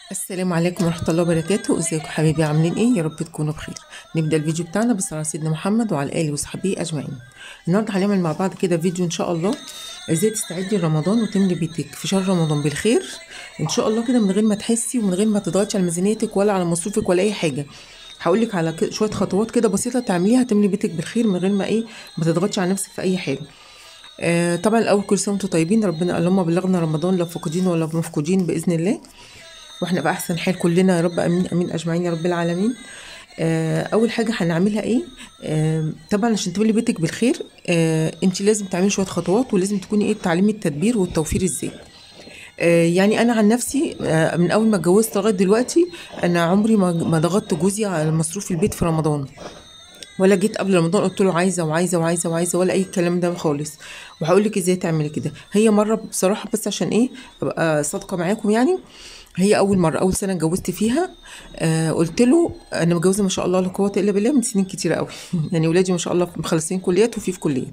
السلام عليكم ورحمة الله وبركاته. ازيكم حبايبي، عاملين ايه؟ يا رب تكونوا بخير. نبدأ الفيديو بتاعنا بالصلاة على سيدنا محمد وعلى آله وصحبه أجمعين. النهارده هنعمل مع بعض كده فيديو إن شاء الله ازاي تستعدي لرمضان وتملي بيتك في شهر رمضان بالخير إن شاء الله كده، من غير ما تحسي ومن غير ما تضغطي على ميزانيتك ولا على مصروفك ولا أي حاجة. هقولك على شوية خطوات كده بسيطة تعمليها تملي بيتك بالخير من غير ما ما تضغطي على نفسك في أي حاجة. طبعا الأول كل سنة وانتم طيبين، ربنا اللهم بلغنا رمضان لا فاقدين ولا مفقودين بإذن الله، واحنا في احسن حال كلنا يا رب، امين امين اجمعين يا رب العالمين. اول حاجه هنعملها ايه؟ طبعا عشان تملي بيتك بالخير انت لازم تعملي شويه خطوات، ولازم تكوني تعلمي التدبير والتوفير ازاي. يعني انا عن نفسي من اول ما اتجوزت لغايه دلوقتي انا عمري ما ضغطت جوزي على مصروف البيت في رمضان، ولا جيت قبل رمضان قلت له عايزه وعايزه وعايزه وعايزه ولا اي كلام ده خالص. وهقول لك ازاي تعملي كده. هي مره بصراحه، بس عشان ابقى صادقه معاكم يعني. هي اول مره، اول سنه اتجوزت فيها قلت له انا متجوزه ما شاء الله لا قوه الا بالله من سنين كتيره قوي يعني ولادي ما شاء الله مخلصين كليات وفي كليات.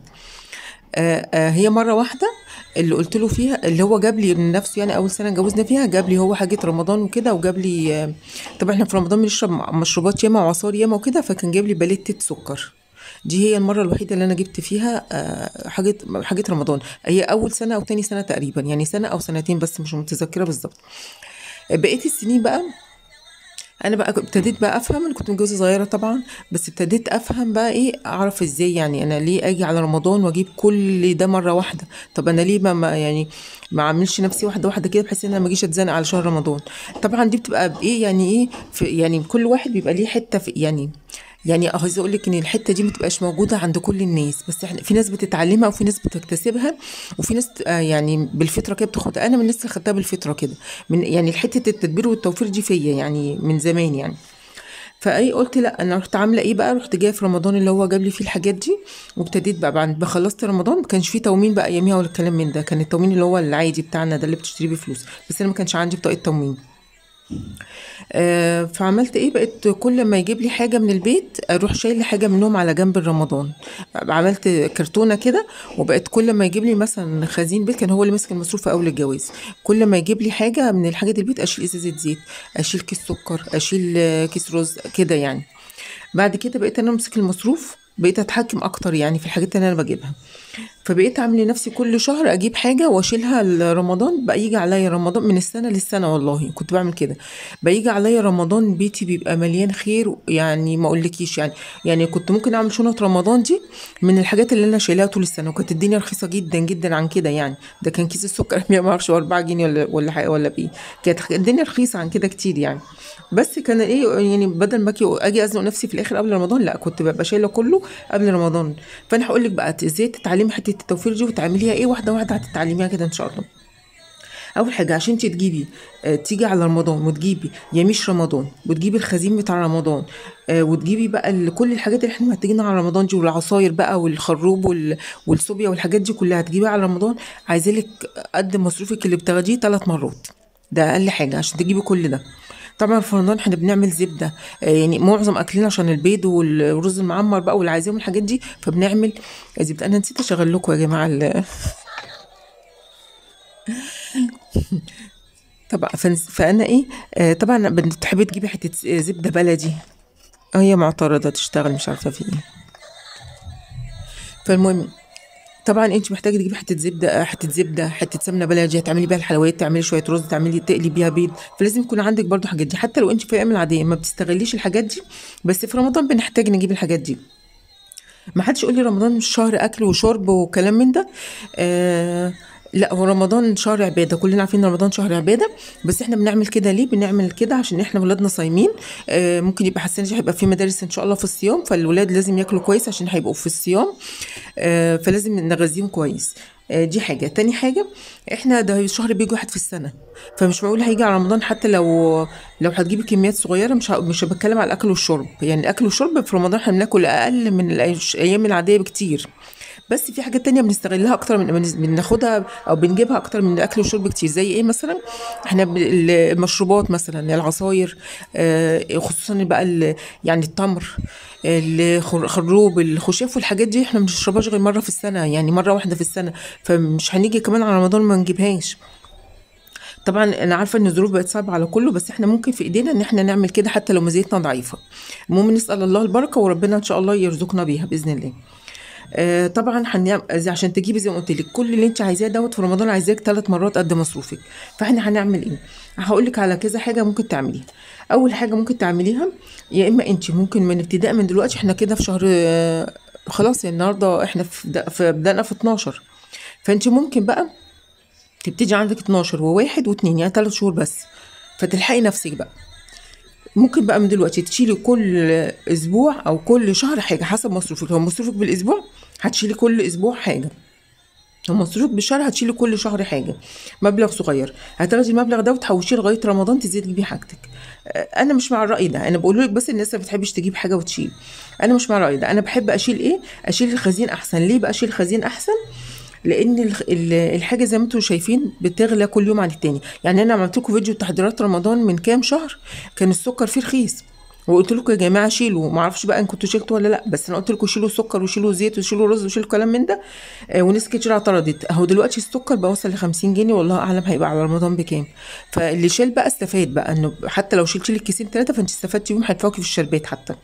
هي مره واحده اللي قلت له فيها، اللي هو جاب لي من نفسه، يعني اول سنه اتجوزنا فيها جاب لي هو حاجه رمضان وكده، وجاب لي طبعا احنا في رمضان بنشرب مشروبات ياما وعصار ياما وكده، فكان جاب لي باليتة سكر. دي هي المره الوحيده اللي انا جبت فيها حاجه رمضان. هي اول سنه او تاني سنه تقريبا، يعني سنه او سنتين بس مش متذكره بالظبط. بقيت السنين بقى انا بقى ابتديت بقى افهم. انا كنت متجوزه صغيره طبعا، بس ابتديت افهم بقى اعرف ازاي، يعني انا ليه اجي على رمضان واجيب كل ده مره واحده؟ طب انا ليه يعني ما اعملش نفسي واحده واحده كده، بحيث ان انا ما اجيش اتزنق على شهر رمضان. طبعا دي بتبقى في يعني كل واحد بيبقى ليه حته في يعني عايزه اقول لك ان الحته دي ما بتبقاش موجوده عند كل الناس، بس احنا في ناس بتتعلمها وفي ناس بتكتسبها، وفي ناس يعني بالفطره كده بتاخدها. انا من الناس اللي خدتها بالفطره كده، من يعني حته التدبير والتوفير دي فيا يعني من زمان يعني. قلت لا، انا رحت عامله بقى، رحت جايه في رمضان اللي هو جاب لي فيه الحاجات دي، وابتديت بقى بعد ما خلصت رمضان. ما كانش فيه تومين بقى اياميها ولا الكلام من ده، كان التومين اللي هو العادي بتاعنا ده اللي بتشتريه بفلوس، بس انا ما كانش عندي بطاقه تومين. فعملت بقيت كل ما يجيب لي حاجه من البيت اروح شايله حاجه منهم على جنب رمضان. عملت كرتونه كده، وبقيت كل ما يجيب لي مثلا خزين بيت، كان هو اللي ماسك المصروف في اول الجواز، كل ما يجيب لي حاجه من الحاجات البيت اشيل ازازه زيت، اشيل كيس سكر، اشيل كيس رز كده يعني. بعد كده بقيت انا امسك المصروف، بقيت اتحكم اكتر يعني في الحاجات اللي انا بجيبها. فبقيت اعمل لنفسي كل شهر اجيب حاجه واشيلها لرمضان. بقى يجي عليا رمضان من السنه للسنه، والله كنت بعمل كده. بيجي عليا رمضان بيتي بيبقى مليان خير، يعني ما اقولكيش يعني. يعني كنت ممكن اعمل شنط رمضان دي من الحاجات اللي انا شايلاها طول السنه، وكانت الدنيا رخيصه جدا جدا عن كده يعني. ده كان كيس السكر ما اعرفش 4 جنيه ولا حاجه ولا بايه. كانت الدنيا رخيصه عن كده كتير يعني. بس كان يعني بدل ما اجي ازنق نفسي في الاخر قبل رمضان، لا كنت ببقى شايله كله قبل رمضان. فانا هقول لك بقى ازاي تتعلمي حته التوفير دي وتعمليها واحده واحده، هتتعلميها كده ان شاء الله. اول حاجه عشان انت تجيبي تيجي على رمضان وتجيبي يميش رمضان وتجيبي الخزين بتاع رمضان، وتجيبي بقى كل الحاجات اللي احنا محتاجينها على رمضان دي، والعصاير بقى والخروب والصوبيا والحاجات دي كلها هتجيبيها على رمضان. عايزالك قد مصروفك اللي بتاخديه 3 مرات، ده اقل حاجه عشان تجيبي كل ده. طبعا في رمضان احنا بنعمل زبده، يعني معظم اكلنا عشان البيض والرز المعمر بقى والعزيم والحاجات دي، فبنعمل زبده. انا نسيت اشغل لكم يا جماعه طبعا فانا طبعا بتحبي تجيبي حته زبده بلدي. هي معترضه تشتغل مش عارفه في ايه. فالمهم، طبعا انت محتاجه تجيبي حته زبده، حته سمنه بلدي، هتعملي بيها الحلويات، تعملي شويه رز، تقلي بيها بيض. فلازم يكون عندك برضو حاجات دي، حتى لو انت في الايام العاديه ما بتستغليش الحاجات دي، بس في رمضان بنحتاج نجيب الحاجات دي. ما حدش يقول لي رمضان مش شهر اكل وشرب وكلام من ده. لا، هو رمضان شهر عباده، كلنا عارفين ان رمضان شهر عباده. بس احنا بنعمل كده ليه؟ بنعمل كده عشان احنا ولادنا صايمين. ممكن يبقى حاسين هيبقى في مدارس ان شاء الله في الصيام، فالولاد لازم ياكلوا كويس عشان هيبقوا في الصيام. فلازم نغذيهم كويس. دي حاجة. تاني حاجة، احنا ده شهر بيجي واحد في السنة، فمش معقول هيجي على رمضان حتى لو هتجيبي كميات صغيرة. مش بتكلم على الأكل والشرب، يعني الأكل والشرب في رمضان احنا بناكل أقل من الأيام العادية بكتير. بس في حاجات تانية بنستغلها اكتر من بناخدها او بنجيبها اكتر من الاكل والشرب كتير. زي مثلا احنا المشروبات مثلا، العصاير، خصوصا بقى يعني التمر، الخروب، الخشاف والحاجات دي احنا ما بنشربهاش غير مره في السنه، يعني مره واحده في السنه. فمش هنيجي كمان على رمضان ما نجيبهاش. طبعا انا عارفه ان الظروف بقت صعبه على كله، بس احنا ممكن في ايدينا ان احنا نعمل كده حتى لو ميزانيتنا ضعيفه. المهم نسال الله البركه وربنا ان شاء الله يرزقنا بيها باذن الله. طبعا عشان تجيبي زي ما قلت لك كل اللي انت عايزاه دوت في رمضان، عايزاك 3 مرات قد مصروفك. فاحنا هنعمل ايه؟ هقول لك على كذا حاجه ممكن تعمليها. اول حاجه ممكن تعمليها، يا اما انت ممكن من ابتداء من دلوقتي، احنا كده في شهر خلاص يعني النهارده احنا بدأنا في 12. فانت ممكن بقى تبتدي عندك 12 و1 و2، يعني 3 شهور بس، فتلحقي نفسك بقى. ممكن بقى من دلوقتي تشيلي كل اسبوع او كل شهر حاجه حسب مصروفك. لو مصروفك بالاسبوع هتشيلي كل اسبوع حاجه، لو مصروفك بالشهر هتشيلي كل شهر حاجه، مبلغ صغير. هتاخدي المبلغ ده وتحوشيه لغايه رمضان تزيدي بيه حاجتك. انا مش مع الراي ده، انا بقول لك بس الناس ما بتحبش تجيب حاجه وتشيل. انا مش مع الراي ده، انا بحب اشيل ايه؟ اشيل الخزين احسن. ليه بقى اشيل الخزين احسن؟ لان الحاجه زي ما انتم شايفين بتغلى كل يوم عن التاني. يعني انا عملت لكم فيديو تحضيرات رمضان من كام شهر، كان السكر فيه رخيص، وقلت لكم يا جماعه شيلوا. ما اعرفش بقى ان كنتوا شلتوا ولا لا، بس انا قلت لكم شيلوا سكر وشيلوا زيت وشيلوا رز وشيلوا كلام من ده. وناس كتير اعترضت. اهو دلوقتي السكر بقى وصل ل 50 جنيه، والله اعلم هيبقى على رمضان بكام. فاللي شال بقى استفاد بقى، انه حتى لو شلتي لك كيسين 3 فانت استفدتي يوم هيدفعوكي في الشربات حتى.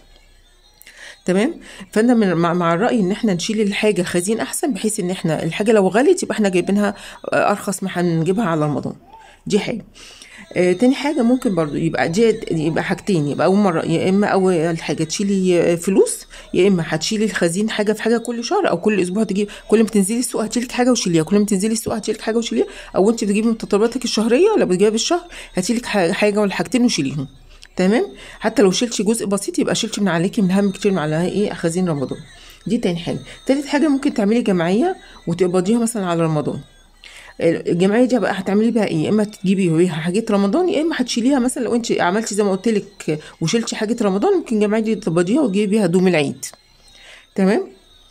تمام. فانا مع الراي ان احنا نشيل الحاجه خزين احسن، بحيث ان احنا الحاجه لو غلت يبقى احنا جايبينها ارخص ما هنجيبها على رمضان. دي حاجه. تاني حاجة ممكن برضو يبقى حاجتين. يبقى أول مرة يا إما أول حاجة تشيلي فلوس، يا إما هتشيلي الخزين حاجة في حاجة كل شهر أو كل أسبوع. تجيب كل ما تنزلي السوق هتشيلك حاجة وشيليها، كل ما تنزلي السوق هتشيلك حاجة وشيليها. أو أنت بتجيبي متطلباتك الشهرية ولا بتجيبي بالشهر، هتشيلك حاجة ولا حاجتين وشيليهم. تمام. حتى لو شلتي جزء بسيط يبقى شلتي من عليكي من هم كتير على ايه خزين رمضان. دي تاني حاجة. تالت حاجة ممكن تعملي جمعية وتقبضيها مثلا على رمضان. الجمعيه دي بقى هتعملي بيها ايه؟ يا اما تجيبي بيها حاجات رمضان، يا اما هتشيليها. مثلا لو انت عملتي زي ما قلت لك وشلتي حاجه رمضان، ممكن الجمعيه دي تقبضيها وتجيبي بيها هدوم العيد. تمام.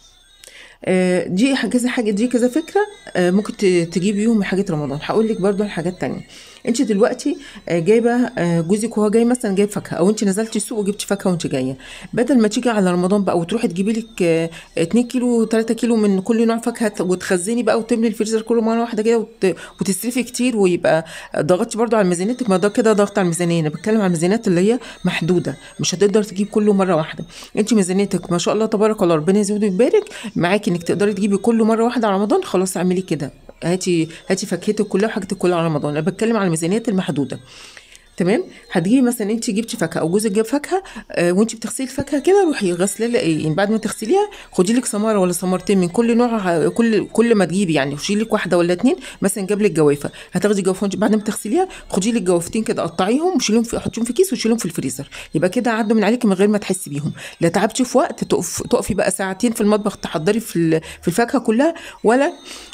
دي كذا حاجه، دي كذا فكره ممكن تجيبي بيهم حاجات رمضان. هقول لك برضو على حاجات تانية. انت دلوقتي جايبه جوزك وهو جاي مثلا جايب فاكهه، او انت نزلتي السوق وجبتي فاكهه وانت جايه، بدل ما تيجي على رمضان بقى وتروحي تجيبي لك 2 كيلو 3 كيلو من كل نوع فاكهه وتخزني بقى وتملي الفريزر كله مره واحده كده وتصرفي كتير، ويبقى ضغطتي برضو على ميزانيتك. ما ده كده ضغط على الميزانيه. انا بتكلم على الميزانيات اللي هي محدوده، مش هتقدر تجيب كله مره واحده. انت ميزانيتك ما شاء الله تبارك الله، ربنا يزود ويبارك معاكي انك تقدري تجيبي كله مره واحده على رمضان. خلاص اعملي كده، هاتي فاكهتك كلها وحاجتك كلها على رمضان. انا بتكلم على الميزانيات المحدوده. تمام. هتجيبي مثلا انت جبتي فاكهه او جوزك جاب فاكهه، وانت بتغسلي الفاكهه كده روحي غسلها ايه يعني بعد ما تغسليها خدي لك سماره ولا سمرتين من كل نوع. كل ما تجيبي يعني شيلي لك واحده ولا 2. مثلا جاب لك جوافه، هتاخدي جوافه بعد ما تغسليها خدي لك جوافتين كده قطعيهم وشيليهم حطيهم في كيس وشيليهم في الفريزر. يبقى كده عدوا من عليكي من غير ما تحسي بيهم. لا تعبتي في وقت تقفي بقى ساعتين في المطبخ تحضري في الفاكهه كلها، ولا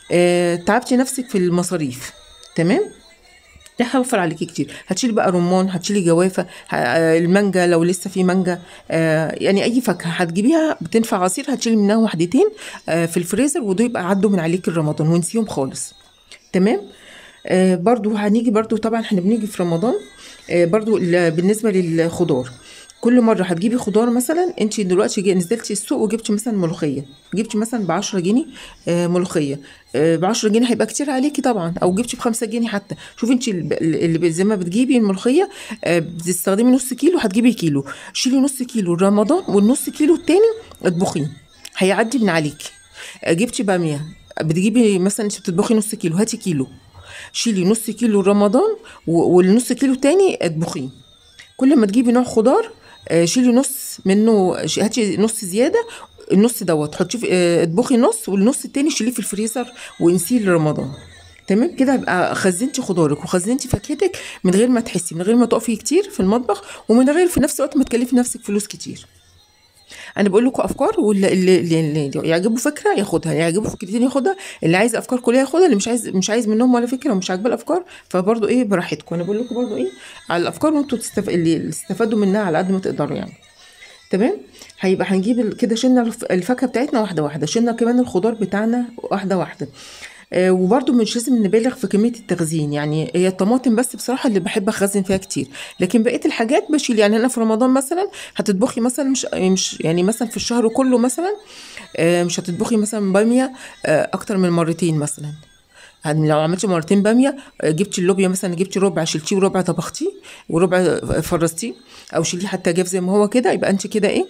تعبتي نفسك في المصاريف. تمام. ده هيوفر عليكي كتير. هتشيلي بقى رمان، هتشيلي جوافه، المانجا لو لسه في مانجا، يعني اي فاكهه هتجيبيها بتنفع عصير هتشيلي منها واحدتين في الفريزر، ودول يبقى عدوا من عليكي رمضان ونسيهم خالص. تمام. برضو هنيجي برضو طبعا احنا بنيجي في رمضان برضو بالنسبه للخضار. كل مره هتجيبي خضار. مثلا انت دلوقتي نزلتي السوق وجبتي مثلا ملوخيه، جبتي مثلا ب 10 جنيه ملوخيه. ب 10 جنيه هيبقى كتير عليكي طبعا، او جبتي ب 5 جنيه حتى. شوفي انت اللي زي ما بتجيبي الملوخيه بتستخدمي نص كيلو، هتجيبي كيلو. شيلي نص كيلو رمضان والنص كيلو التاني اطبخيه، هيعدي من عليكي. جبتي باميه، بتجيبي مثلا انت بتطبخي نص كيلو، هاتي كيلو. شيلي نص كيلو رمضان والنص كيلو تاني اطبخيه. كل ما تجيبي نوع خضار شيلي نص منه، هاتي نص زياده، النص دوت حطيه اطبخي نص، والنص التاني شيليه في الفريزر وانسيه لرمضان. تمام كده يبقى خزنتي خضارك وخزنتي فاكهتك من غير ما تحسي، من غير ما تقفي كتير في المطبخ، ومن غير في نفس الوقت ما تكلفي نفسك فلوس كتير. انا بقول لكم افكار، واللي يعجبه فكره ياخدها، اللي يعجبه فكرتين ياخدها، اللي عايز افكار كلها ياخدها، اللي مش عايز منهم ولا فكره ومش عاجباه الافكار فبرضه ايه براحتكم. انا بقول لكم برضه ايه على الافكار، وانتوا اللي تستفادوا منها على قد ما تقدروا يعني. تمام. هيبقى هنجيب كده شلنا الفاكهه بتاعتنا واحده واحده، شلنا كمان الخضار بتاعنا واحده واحده. وبرده مش لازم نبالغ في كميه التخزين. يعني هي الطماطم بس بصراحه اللي بحب اخزن فيها كتير، لكن بقيه الحاجات بشيل. يعني انا في رمضان مثلا هتطبخي مثلا مش يعني مثلا في الشهر كله مثلا مش هتطبخي مثلا باميه اكتر من مرتين مثلا. يعني لو عملتي مرتين باميه، جبتي اللوبيا مثلا، جبتي ربع شلتيه وربع طبختيه وربع فرستيه، او شيليه حتى جاف زي ما هو كده، يبقى انت كده ايه،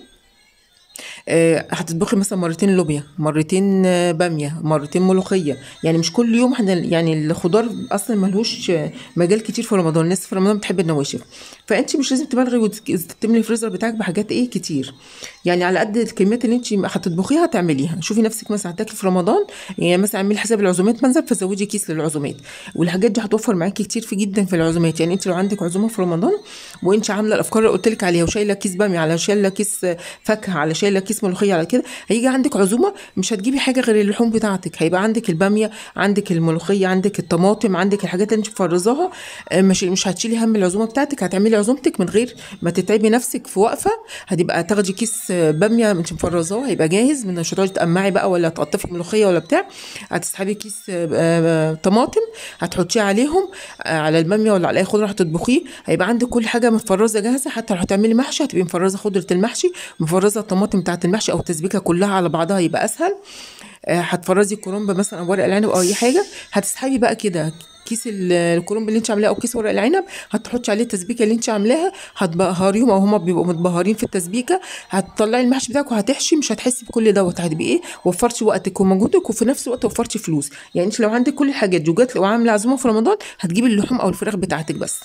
هتطبخي مثلا مرتين لوبيا، مرتين باميه، مرتين ملوخيه. يعني مش كل يوم يعني الخضار اصلا ملهوش مجال كتير في رمضان، الناس في رمضان بتحب النواشف، فانت مش لازم تبالغي وتملي الفريزر بتاعك بحاجات ايه كتير. يعني على قد الكميات اللي انت هتطبخيها تعمليها. شوفي نفسك مثلا هتاكلي في رمضان، يعني مثلا اعملي حساب العزومات منزل، فزودي كيس للعزومات، والحاجات دي هتوفر معاكي كتير في جدا في العزومات. يعني انت لو عندك عزومه في رمضان وانت عامله الافكار اللي قلت لك عليها، وشايله كيس باميه، على شايله كيس فاكهه، على شايله كيس ملوخيه، على كده هيجي عندك عزومه مش هتجيبي حاجه غير اللحوم بتاعتك، هيبقى عندك الباميه، عندك الملوخيه، عندك الطماطم، عندك الحاجات اللي انت مفرزاها. مش هتشيلي هم العزومه بتاعتك، هتعملي عزومتك من غير ما تتعبي نفسك في وقفه. هتبقى تاخدي كيس باميه انت مفرزاه هيبقى جاهز، مش هتقعدي تقمعي بقى ولا تقطفي ملوخيه ولا بتاع. هتسحبي كيس طماطم، هتحطيه عليهم، على الباميه ولا على اي خضره هتطبخيه، هيبقى عندك كل حاجه متفرزه جاهزه. حتى لو هتعملي محشي هتبقي مفرزه خضره المحشي، مفرزه الطماطم بتاعت المحشي، او التسبيكه كلها على بعضها يبقى اسهل. هتفرزي الكرنب مثلا او ورق العنب او اي حاجه، هتسحبي بقى كده كيس الكرنب اللي انت عاملاه او كيس ورق العنب، هتحطي عليه التسبيكه اللي انت عاملاها، هتبهريهم او هما بيبقوا متبهرين في التسبيكه، هتطلعي المحشي بتاعك وهتحشي، مش هتحسي بكل دوت، هتبقي ايه، وفرتي وقتك ومجهودك، وفي نفس الوقت وفرتي فلوس. يعني انت لو عندك كل الحاجات دي وجات وعامله عزومه في رمضان، هتجيبي اللحوم او الفراخ بتاعتك بس.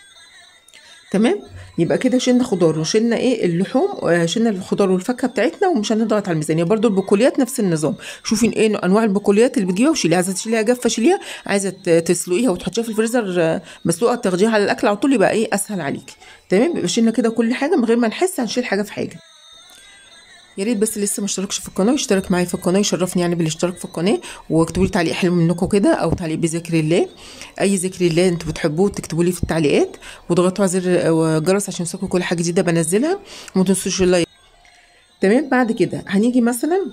تمام. يبقى كده شلنا خضار وشلنا ايه اللحوم، شلنا الخضار والفاكهه بتاعتنا، ومش هنضغط على الميزانيه. برضو البقوليات نفس النظام، شوفي ايه انواع البقوليات اللي بتجيبها وشيليها، عايزه تشيليها جافه شيليها، عايزه تسلقيها وتحطيها في الفريزر مسلوقه تاخديها على الاكل على طول، يبقى ايه اسهل عليكي. تمام. يبقى شلنا كده كل حاجه من غير ما نحس هنشيل حاجه في حاجه. يا ريت بس لسه ما اشتركش في القناه يشترك معايا في القناه، يشرفني يعني بالاشتراك في القناه، واكتبوا لي تعليق حلو منكم كده، او تعليق بذكر الله، اي ذكر الله انتوا بتحبوه تكتبوا لي في التعليقات، وضغطوا على زر الجرس عشان يوصلكم كل حاجه جديده بنزلها، وما تنسوش اللايك. تمام. بعد كده هنيجي مثلا،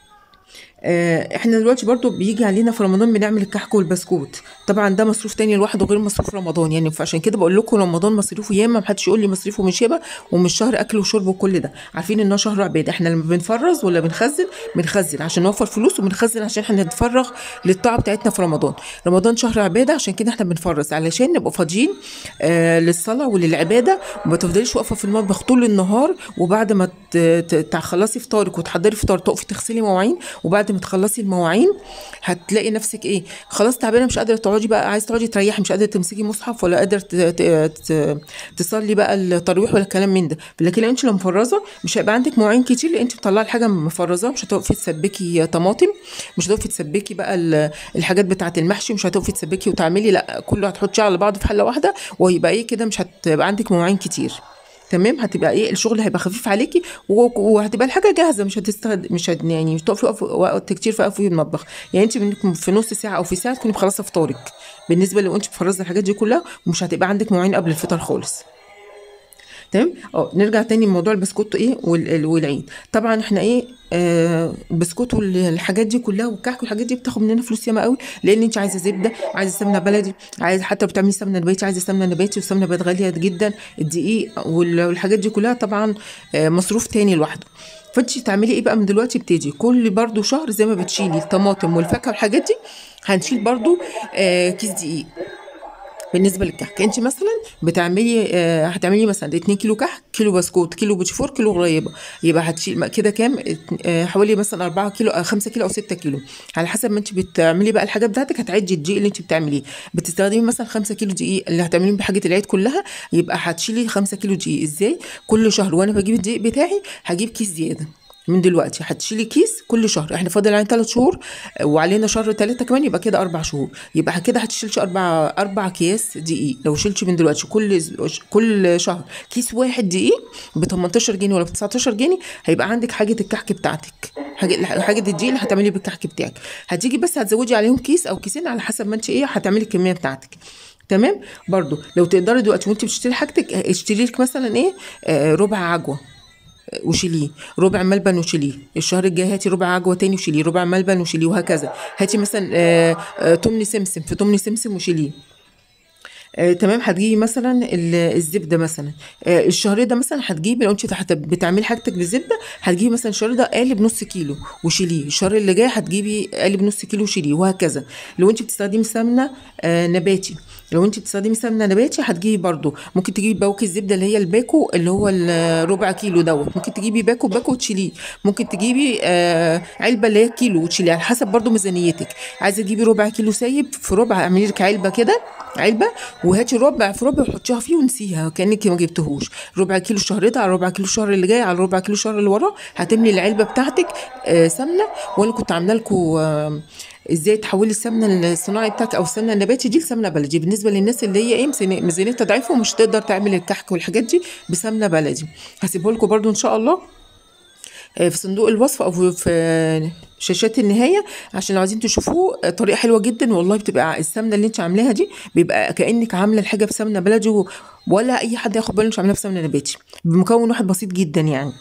احنا دلوقتي برضو بيجي علينا في رمضان بنعمل الكحك والبسكوت، طبعا ده مصروف تاني لوحده غير مصروف رمضان يعني، فعشان كده بقول لكم رمضان مصروفه ياما، محدش يقول لي مصروفه مش ياما، ومش شهر اكل وشرب وكل ده. عارفين ان هو شهر عباده، احنا لما بنفرز ولا بنخزن عشان نوفر فلوس، وبنخزن عشان احنا نتفرغ للطاعه بتاعتنا في رمضان. رمضان شهر عباده، عشان كده احنا بنفرز علشان نبقى فاضيين للصلاه وللعباده، وما تفضليش واقفه في المطبخ طول النهار، وبعد ما تخلصي فطارك وتحضري فطار تقفي تغسلي مواعين، وبعد ما تخلصي المواعين هتلاقي نفسك ايه، خلاص تعبانه مش قادره تقعدي بقى، عايزه تقعدي تريحي، مش قادره تمسكي مصحف ولا قادره تصلي بقى التراويح ولا الكلام من ده. لكن انت لو مفرزه مش هيبقى عندك مواعين كتير، لان انت مطلعه الحاجه مفرزه، مش هتقفي تسبكي طماطم، مش هتقفي تسبكي بقى الحاجات بتاعه المحشي، مش هتقفي تسبكي وتعملي، لا كله هتحطيه على بعضه في حله واحده، ويبقى ايه كده مش هتبقى عندك مواعين كتير. تمام. هتبقى ايه الشغل هيبقى خفيف عليكي، وهتبقى الحاجه جاهزه، يعني مش تقفي وقت كتير في المطبخ. يعني انت في نص ساعه او في ساعه تكوني مخلصه فطارك، بالنسبه لو انت مفرزه الحاجات دي كلها، ومش هتبقى عندك مواعين قبل الفطار خالص. تمام. نرجع تاني لموضوع البسكوت ايه والعيد. طبعا احنا ايه، البسكوت والحاجات دي كلها والكحك والحاجات دي بتاخد مننا فلوس ياما قوي، لان انت عايزه زبده، عايزه سمنه بلدي، عايزه حتى لو بتعملي سمنه نباتي عايزه سمنه نباتي، والسمنه بقت غاليه جدا، الدقيق والحاجات دي كلها طبعا مصروف تاني لوحده. فانت تعملي ايه بقى من دلوقتي، ابتدي كل برضو شهر زي ما بتشيلي الطماطم والفاكهه والحاجات دي، هنشيل برضو كيس دقيق. بالنسبه للكحك انت مثلا بتعملي هتعملي مثلا 2 كيلو كحك، كيلو بسكوت، كيلو بوتيفور، كيلو غريبه، يبقى هتشيل كده كام، حوالي مثلا 4 كيلو 5 كيلو او 6 كيلو، على حسب ما انت بتعملي بقى الحاجات بتاعتك. هتعدي الدقيق اللي انت بتعمليه، بتستخدمي مثلا 5 كيلو دقيق اللي هتعمليه بحاجه العيد كلها، يبقى هتشيلي 5 كيلو دقيق. ازاي؟ كل شهر وانا بجيب الدقيق بتاعي هجيب كيس زياده من دلوقتي، هتشيلي كيس كل شهر، احنا فاضل علينا 3 شهور وعلينا شهر 3 كمان، يبقى كده 4 شهور، يبقى كده هتشيلش 4 اكياس دقيق. لو شلتي من دلوقتي كل شهر كيس واحد دقيق ب 18 جنيه ولا ب 19 جنيه، هيبقى عندك حاجه الكحك بتاعتك، حاجه الدقيق اللي هتعملي بالكحك بتاعك. هتيجي بس هتزودي عليهم كيس او كيسين على حسب ما انت ايه هتعملي الكميه بتاعتك. تمام. برضو لو تقدري دلوقتي وانت بتشتري حاجتك اشتري لك مثلا ايه، ربع عجوه وشيليه، ربع ملبن وشيليه، الشهر الجاي هاتي ربع عجوه تاني وشيليه، ربع ملبن وشيليه، وهكذا. هاتي مثلا تمن سمسم، في تمن سمسم وشيليه. تمام. هتجيبي مثلا الزبده مثلا، الشهر ده مثلا هتجيبي، لو انت بتعملي حاجتك بالزبده هتجيبي مثلا الشهر ده قالب نص كيلو وشيليه، الشهر اللي جاي هتجيبي قالب نص كيلو وشيليه، وهكذا. لو انت بتستخدمي سمنه نباتي، لو انت بتستخدمي سمنه نباتي هتجيبي برضو، ممكن تجيبي باوكي الزبده اللي هي الباكو اللي هو الربع كيلو دوت، ممكن تجيبي باكو وتشيليه، ممكن تجيبي علبه اللي هي كيلو وتشيليه، على حسب برضو ميزانيتك. عايزه تجيبي ربع كيلو سايب، في ربع اعملي لك علبه كده، علبه، وهاتي ربع في ربع وحطيها فيه ونسيها كانك ما جبتهوش. ربع كيلو الشهر ده على ربع كيلو الشهر اللي جاي على ربع كيلو الشهر اللي وراه، هتملي العلبه بتاعتك سمنه. وانا كنت عامله لكم ازاي تحولي السمنه الصناعي بتاعك او السمنه النباتي دي لسمنه بلدي، بالنسبه للناس اللي هي ايه ميزانيتها ضعيفه ومش تقدر تعمل الكحك والحاجات دي بسمنه بلدي. هسيبه لكم برده ان شاء الله في صندوق الوصف او في شاشات النهايه، عشان لو عايزين تشوفوه. طريقه حلوه جدا والله، بتبقى السمنه اللي انت عاملاها دي بيبقى كانك عامله الحاجه بسمنه بلدي، ولا اي حد ياخد باله انت عاملاها بسمنه نباتي، بمكون واحد بسيط جدا يعني.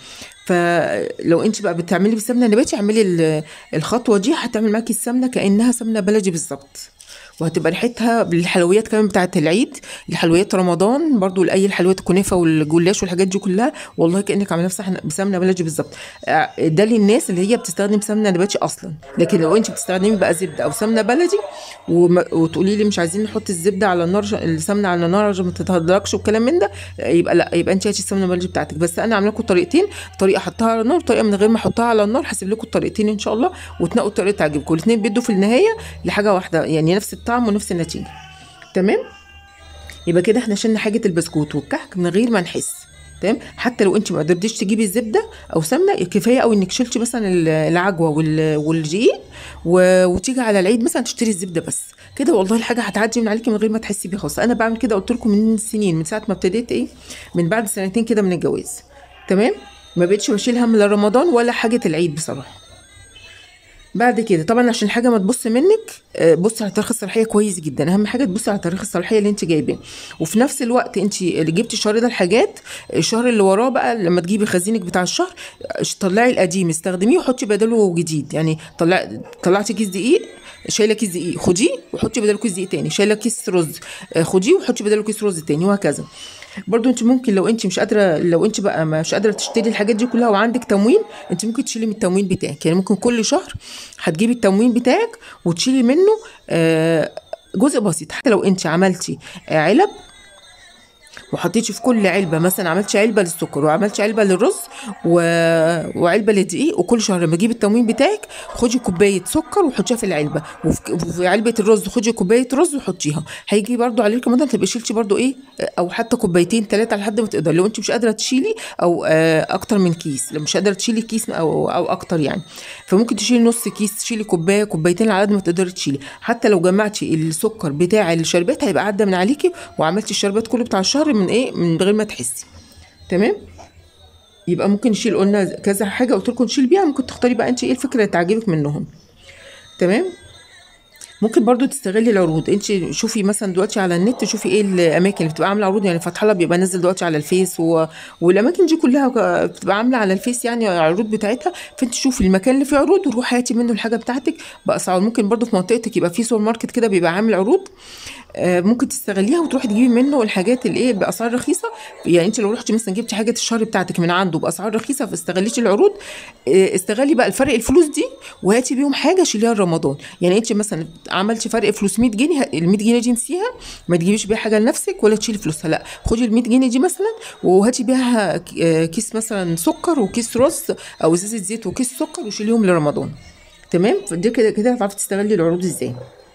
فلو انت بقى بتعملي بسمنه نباتي اعملي الخطوه دي، هتعمل معاكي السمنه كانها سمنه بلدي بالظبط، وهتبقى ريحتها بالحلويات كمان بتاعه العيد، الحلويات رمضان برضو، لاي الحلويات الكنافه والجلاش والحاجات دي كلها، والله كانك عامله بسمنه بلدي بالظبط. ده للناس اللي هي بتستخدم سمنه نباتي اصلا. لكن لو انت بتستخدمي بقى زبده او سمنه بلدي وتقولي لي مش عايزين نحط الزبده على النار، السمنه على النار عشان ما تتهدركش والكلام من ده، يبقى لا، يبقى انت هاتي السمنه البلدي بتاعتك. بس انا عامله لكم طريقتين، طريقه احطها على النار وطريقه من غير ما احطها على النار. هسيب لكم الطريقتين ان شاء الله، وتنقوا الطريقه تعجبكم. الاثنين بيدوا في النهايه لحاجه واحده، يعني نفس الطعم ونفس النتيجه. تمام. يبقى كده احنا شلنا حاجه البسكوت والكحك من غير ما نحس. تمام. حتى لو انت ما قدرتيش تجيبي الزبده او سمنه، كفايه قوي انك شلتي مثلا العجوه والدقيق وتيجي على العيد مثلا تشتري الزبده بس كده، والله الحاجه هتعدي من عليكي من غير ما تحسي بيها خالص. انا بعمل كده قلت لكم من سنين، من ساعه ما ابتديت ايه، من بعد سنتين كده من الجواز. تمام. ما بقتش بشيل هم لا رمضان ولا حاجه العيد بصراحه. بعد كده طبعا عشان حاجه ما تبص منك، بصي على تاريخ الصلاحيه كويس جدا. اهم حاجه تبصي على تاريخ الصلاحيه اللي انت جايباه، وفي نفس الوقت انت اللي جبتي الشهر ده الحاجات، الشهر اللي وراه بقى لما تجيبي خزينك بتاع الشهر، طلعي القديم استخدميه وحطي بداله جديد. يعني طلعتي كيس دقيق، شايله كيس دقيق خديه وحطي بداله كيس دقيق تاني، شايله كيس رز خديه وحطي بداله كيس رز تاني، وهكذا. برضو انت ممكن لو انت مش قادره، لو انت بقى مش قادره تشتري الحاجات دي كلها وعندك تموين، انت ممكن تشيلي من التموين بتاعك. يعني ممكن كل شهر هتجيبي التموين بتاعك وتشيلي منه جزء بسيط. حتى لو انت عملتي علب وحطيتي في كل علبه، مثلا عملتي علبه للسكر وعملتي علبه للرز وعلبه للدقيق، وكل شهر لما تجيبي التموين بتاعك خدي كوبايه سكر وحطيها في العلبه، وفي علبه الرز خدي كوبايه رز وحطيها، هيجي برده عليك رمضان تبقي شيلتي برده ايه، او حتى كوبايتين ثلاثه على حد ما تقدر. لو انت مش قادره تشيلي او اكتر من كيس، لو مش قادره تشيلي كيس او اكتر يعني، فممكن تشيلي نص كيس، تشيلي كوبايه كوبايتين على قد ما تقدري تشيلي. حتى لو جمعتي السكر بتاع الشربات هيبقى عدى من عليكي، وعملتي الشربات كله بتاع الشهر من ايه، من غير ما تحسي. تمام. يبقى ممكن نشيل، قلنا كذا حاجه قلت لكم نشيل بيها، ممكن تختاري بقى انت ايه الفكره اللي تعجبك منهم. تمام. ممكن برضو تستغلي العروض. انت شوفي مثلا دلوقتي على النت، شوفي ايه الاماكن اللي بتبقى عامله عروض. يعني فتح الله بيبقى نازل دلوقتي على الفيس والاماكن دي كلها بتبقى عامله على الفيس يعني عروض بتاعتها. فانت شوفي المكان اللي فيه عروض وروحي هاتي منه الحاجه بتاعتك باسعار. ممكن برضو في منطقتك يبقى في سوبر ماركت كده بيبقى عامل عروض، ممكن تستغليها وتروحي تجيبي منه الحاجات اللي ايه باسعار رخيصه. يعني انت لو رحتي مثلا جبتي حاجه الشهر بتاعتك من عنده باسعار رخيصه فاستغليتي العروض، استغلي بقى الفرق الفلوس دي وهاتي بيهم حاجه شيليها رمضان. يعني انت مثلا عملتي فرق فلوس 100 جنيه، ال 100 جنيه دي نسيها، ما تجيبيش بيها حاجه لنفسك ولا تشيلي فلوسها، لا خدي ال 100 جنيه دي مثلا وهاتي بيها كيس مثلا سكر وكيس رز او ازازه زيت وكيس سكر وشيليهم لرمضان. تمام. فدي كده كده هتعرفي تستغلي العروض ازاي.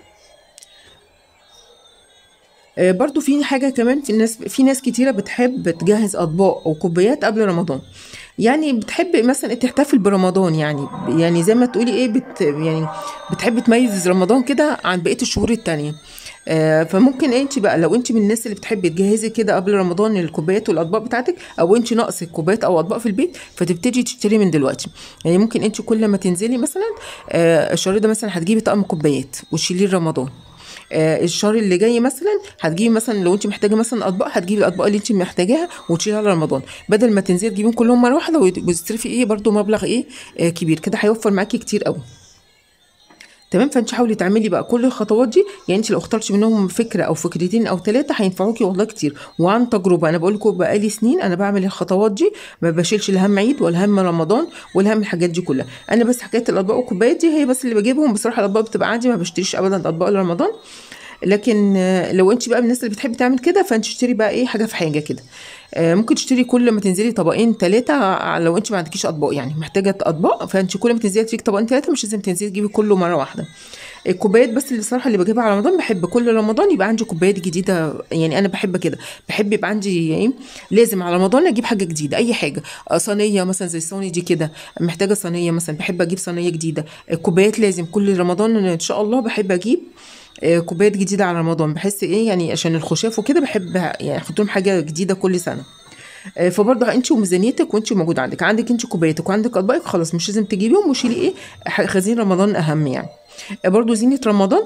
برضو في حاجة كمان، في ناس كتيرة بتحب تجهز أطباق أو كوبايات قبل رمضان. يعني بتحب مثلا تحتفل برمضان، يعني زي ما تقولي ايه يعني بتحب تميز رمضان كده عن بقية الشهور التانية. فممكن انت بقى لو انت من الناس اللي بتحبي تجهزي كده قبل رمضان الكوبايات والاطباق بتاعتك، او انت ناقصك كوبايات او اطباق في البيت، فتبتدي تشتري من دلوقتي. يعني ممكن انت كل ما تنزلي مثلا الشهر ده مثلا هتجيبي طقم كوبايات وتشيليه رمضان. الشهر اللي جاي مثلا هتجيبي مثلا لو انت محتاجه مثلا اطباق، هتجيبي الاطباق اللي انت محتاجاها وتشيلها لرمضان، بدل ما تنزلي تجيبيهم كلهم مره واحده وتصرفي ايه برضو مبلغ ايه كبير كده، هيوفر معاكي كتير قوي. تمام. فانت حاولي تعملي بقى كل الخطوات دي، يعني انت لو اخترتي منهم فكره او فكرتين او ثلاثه هينفعوكي والله كتير. وعن تجربه انا بقول لكم بقالي سنين انا بعمل الخطوات دي، ما بشيلش لا هم عيد ولا هم رمضان ولا هم الحاجات دي كلها. انا بس حكايه الاطباق والكوبايات دي هي بس اللي بجيبهم بصراحه. الاطباق بتبقى عندي، ما بشتريش ابدا اطباق لرمضان. لكن لو انت بقى من الناس اللي بتحب تعمل كده، فانت تشتري بقى ايه حاجه في حاجه كده. ممكن تشتري كل ما تنزلي طبقين ثلاثه، لو انت ما عندكيش اطباق يعني محتاجه اطباق، فانت كل ما تنزلي تجيبي طبقين ثلاثه، مش لازم تنزلي تجيبي كله مره واحده. الكوبايات بس اللي صراحه اللي بجيبها على رمضان، بحب كل رمضان يبقى عندي كوبايات جديده، يعني انا بحب كده. بحب يبقى عندي ايه، لازم على رمضان اجيب حاجه جديده، اي حاجه. صينيه مثلا زي الصينيه دي كده، محتاجه صينيه مثلا، بحب اجيب صينيه جديده. الكوبايات لازم كل رمضان ان شاء الله بحب اجيب كوبايات جديده على رمضان. بحس ايه يعني عشان الخشاف وكده، بحب يعني احط لهم حاجه جديده كل سنه. فبرضه انت وميزانيتك وانت موجود عندك انت كوبايتك وعندك اطباقك، خلاص مش لازم تجيبيهم، وشيلي ايه خزين رمضان اهم يعني. برضه زينه رمضان،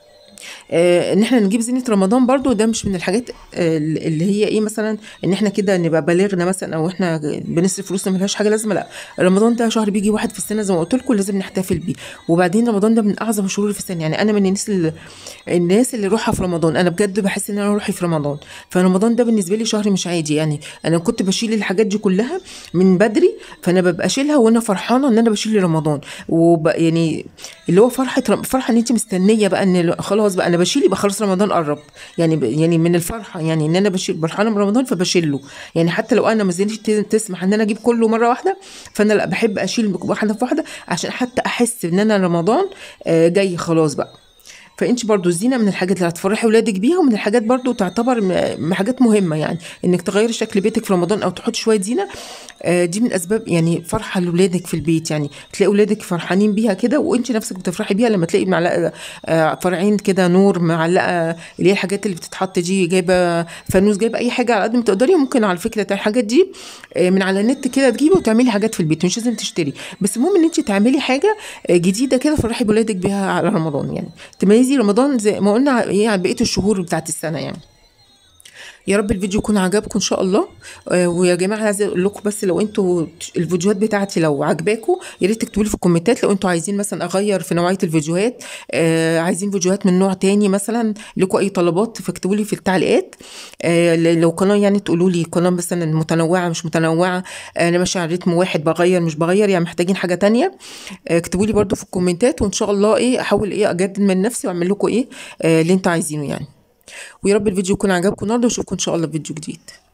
ان احنا نجيب زينة رمضان برضو، ده مش من الحاجات اللي هي ايه مثلا ان احنا كده نبقى بالغنا مثلا، او احنا بنصرف فلوسنا ملهاش حاجه لازمه. لا، رمضان ده شهر بيجي واحد في السنه زي ما قلت لكم، لازم نحتفل بيه. وبعدين رمضان ده من اعظم الشهور في السنه، يعني انا من الناس اللي روحها في رمضان، انا بجد بحس ان انا روحي في رمضان. فرمضان ده بالنسبه لي شهر مش عادي يعني. انا كنت بشيل الحاجات دي كلها من بدري، فانا ببقى اشيلها وانا فرحانه ان انا بشيل رمضان. يعني اللي هو فرحه ان انت مستنيه بقى ان خلاص بقى انا بشيل، يبقى خلاص رمضان قرب. يعني يعني من الفرحه، يعني ان انا بشيل فرحانه من رمضان فبشيله. يعني حتى لو انا ميزانيتي تسمح ان انا اجيب كله مره واحده، فانا لا بحب اشيل واحده في واحده، عشان حتى احس ان انا رمضان جاي خلاص بقى. فانت برضو الزينه من الحاجات اللي هتفرحي ولادك بيها، ومن الحاجات برضو تعتبر من حاجات مهمه، يعني انك تغيري شكل بيتك في رمضان او تحطي شويه زينه. دي من اسباب يعني فرحه لاولادك في البيت، يعني تلاقي اولادك فرحانين بيها كده، وانت نفسك بتفرحي بيها لما تلاقي معلقه فرعين كده نور معلقه، اللي هي الحاجات اللي بتتحط دي، جايبه فانوس، جايبه اي حاجه على قد ما تقدري. ممكن على فكره الحاجات دي من على النت كده تجيبي وتعملي حاجات في البيت، مش لازم تشتري. بس المهم ان انت تعملي حاجه جديده كده فرحي بولادك بيها على رمضان، يعني تميزي رمضان زي ما قلنا ايه عن بقيه الشهور بتاعت السنه يعني. يا رب الفيديو يكون عجبكم ان شاء الله. ويا جماعه عايزه اقول لكم بس، لو انتوا الفيديوهات بتاعتي لو عجباكم، يا ريت تكتبوا لي في الكومنتات لو انتوا عايزين مثلا اغير في نوعيه الفيديوهات، عايزين فيديوهات من نوع تاني مثلا، لكم اي طلبات فاكتبوا لي في التعليقات. لو قناه يعني تقولوا لي قناه مثلا متنوعه مش متنوعه، انا ماشيه على رتم واحد بغير مش بغير، يعني محتاجين حاجه تانية، اكتبوا لي برده في الكومنتات، وان شاء الله ايه احاول ايه اجدد من نفسي واعمل لكم ايه اللي انتوا عايزينه يعني. ويا رب الفيديو يكون عجبكم النهارده، واشوفكم ان شاء الله في فيديو جديد.